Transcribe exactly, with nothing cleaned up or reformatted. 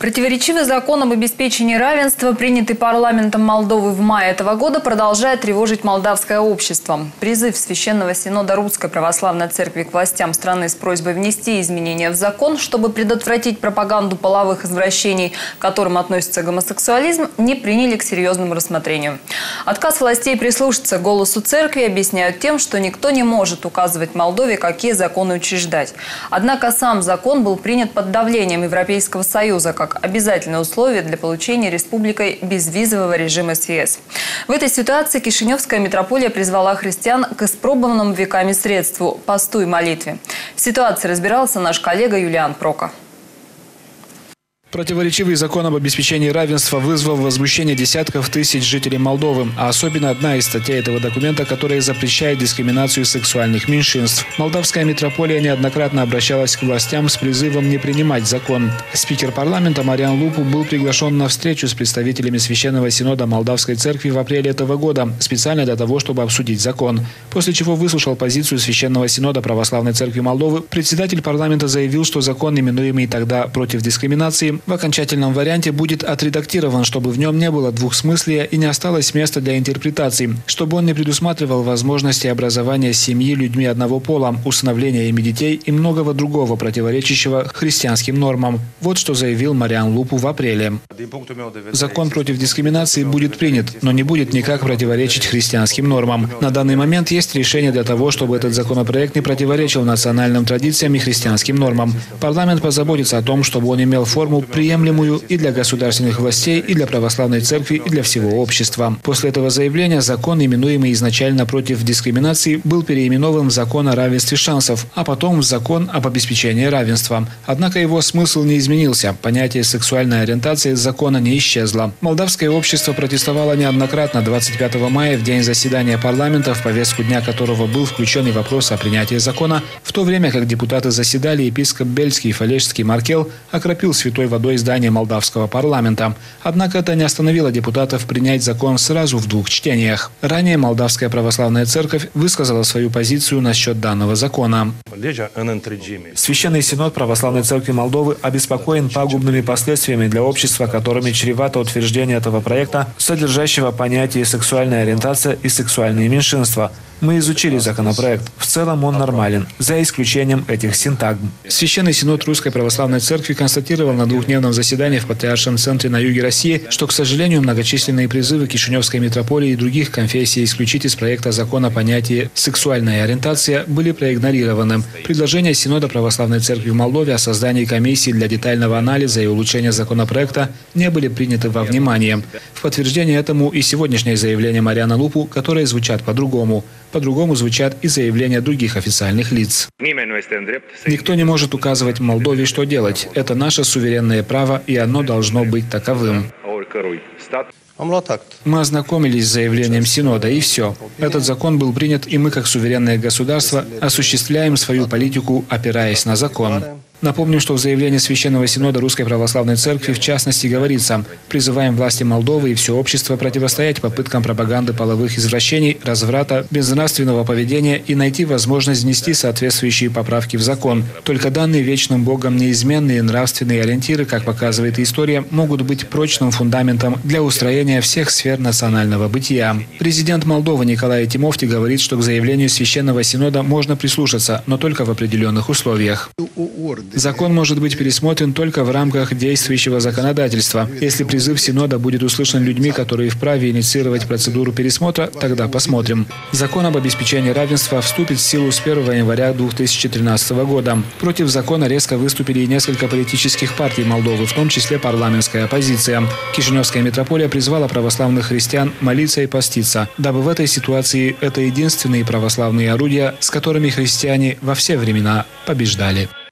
Противоречивый закон об обеспечении равенства, принятый парламентом Молдовы в мае этого года, продолжает тревожить молдавское общество. Призыв Священного Синода Русской Православной Церкви к властям страны с просьбой внести изменения в закон, чтобы предотвратить пропаганду половых извращений, к которым относится гомосексуализм, не приняли к серьезному рассмотрению. Отказ властей прислушаться к голосу церкви объясняют тем, что никто не может указывать Молдове, какие законы учреждать. Однако сам закон был принят под давлением Европейского Союза как обязательное условие для получения республикой безвизового режима с ЕС. В этой ситуации Кишиневская митрополия призвала христиан к испробованному веками средству – посту и молитве. В ситуации разбирался наш коллега Юлиан Прока. Противоречивый закон об обеспечении равенства вызвал возмущение десятков тысяч жителей Молдовы, а особенно одна из статей этого документа, которая запрещает дискриминацию сексуальных меньшинств. Молдавская митрополия неоднократно обращалась к властям с призывом не принимать закон. Спикер парламента Мариан Лупу был приглашен на встречу с представителями Священного Синода Молдавской Церкви в апреле этого года, специально для того, чтобы обсудить закон. После чего выслушал позицию Священного Синода Православной Церкви Молдовы, председатель парламента заявил, что закон, именуемый тогда «против дискриминации», в окончательном варианте будет отредактирован, чтобы в нем не было двухсмыслия и не осталось места для интерпретаций, чтобы он не предусматривал возможности образования семьи людьми одного пола, усыновления ими детей и многого другого, противоречащего христианским нормам. Вот что заявил Мариан Лупу в апреле. Закон против дискриминации будет принят, но не будет никак противоречить христианским нормам. На данный момент есть решение для того, чтобы этот законопроект не противоречил национальным традициям и христианским нормам. Парламент позаботится о том, чтобы он имел форму, приемлемую и для государственных властей, и для православной церкви, и для всего общества. После этого заявления закон, именуемый изначально против дискриминации, был переименован в закон о равенстве шансов, а потом в закон об обеспечении равенства. Однако его смысл не изменился. Понятие сексуальной ориентации из закона не исчезло. Молдавское общество протестовало неоднократно двадцать пятого мая, в день заседания парламента, в повестку дня которого был включен и вопрос о принятии закона, в то время как депутаты заседали, епископ Бельский и Фалежский Маркел окропил святой водой здания молдавского парламента. Однако это не остановило депутатов принять закон сразу в двух чтениях. Ранее Молдавская православная церковь высказала свою позицию насчет данного закона. Священный Синод Православной Церкви Молдовы обеспокоен пагубными последствиями для общества, которыми чревато утверждение этого проекта, содержащего понятие сексуальная ориентация и сексуальные меньшинства. Мы изучили законопроект. В целом он нормален, за исключением этих синтагм. Священный Синод Русской Православной Церкви констатировал на двухдневном заседании в Патриаршем центре на юге России, что, к сожалению, многочисленные призывы Кишиневской митрополии и других конфессий исключить из проекта закона понятие «сексуальная ориентация» были проигнорированы. Предложения Синода Православной Церкви в Молдове о создании комиссии для детального анализа и улучшения законопроекта не были приняты во внимание. В подтверждение этому и сегодняшнее заявление Мариана Лупу, которые звучат по-другому. По-другому звучат и заявления других официальных лиц. Никто не может указывать Молдове, что делать. Это наше суверенное право, и оно должно быть таковым. Мы ознакомились с заявлением Синода, и все. Этот закон был принят, и мы, как суверенное государство, осуществляем свою политику, опираясь на закон. Напомню, что в заявлении Священного Синода Русской Православной Церкви в частности говорится: «Призываем власти Молдовы и все общество противостоять попыткам пропаганды половых извращений, разврата, безнравственного поведения и найти возможность внести соответствующие поправки в закон. Только данные вечным Богом неизменные нравственные ориентиры, как показывает история, могут быть прочным фундаментом для устроения всех сфер национального бытия». Президент Молдовы Николай Тимофти говорит, что к заявлению Священного Синода можно прислушаться, но только в определенных условиях. Закон может быть пересмотрен только в рамках действующего законодательства. Если призыв Синода будет услышан людьми, которые вправе инициировать процедуру пересмотра, тогда посмотрим. Закон об обеспечении равенства вступит в силу с первого января две тысячи тринадцатого года. Против закона резко выступили и несколько политических партий Молдовы, в том числе парламентская оппозиция. Кишиневская митрополия призвала православных христиан молиться и поститься, дабы в этой ситуации это единственные православные орудия, с которыми христиане во все времена побеждали.